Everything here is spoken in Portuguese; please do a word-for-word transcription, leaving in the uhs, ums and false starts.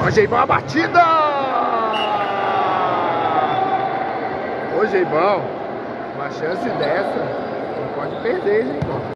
Ó, Geibão, a batida! Ô, Geibão, uma chance dessa, não pode perder, Geibão.